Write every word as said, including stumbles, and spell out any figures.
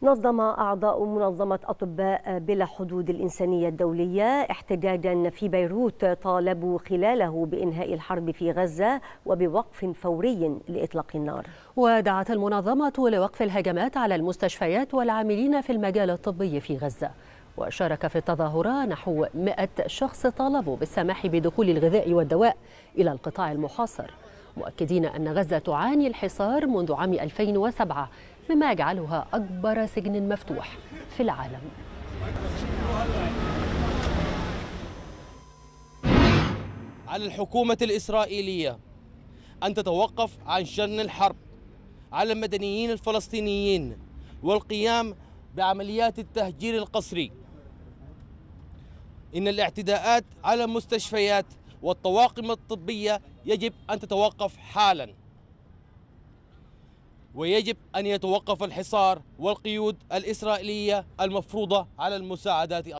نظم أعضاء منظمة أطباء بلا حدود الإنسانية الدولية احتجاجا في بيروت طالبوا خلاله بإنهاء الحرب في غزة وبوقف فوري لإطلاق النار. ودعت المنظمة لوقف الهجمات على المستشفيات والعاملين في المجال الطبي في غزة. وشارك في التظاهرة نحو مئة شخص طالبوا بالسماح بدخول الغذاء والدواء إلى القطاع المحاصر، مؤكدين أن غزة تعاني الحصار منذ عام ألفين وسبعة، مما يجعلها أكبر سجن مفتوح في العالم. على الحكومة الإسرائيلية أن تتوقف عن شن الحرب على المدنيين الفلسطينيين والقيام بعمليات التهجير القسري. إن الاعتداءات على المستشفيات والطواقم الطبية يجب أن تتوقف حالاً، ويجب أن يتوقف الحصار والقيود الإسرائيلية المفروضة على المساعدات.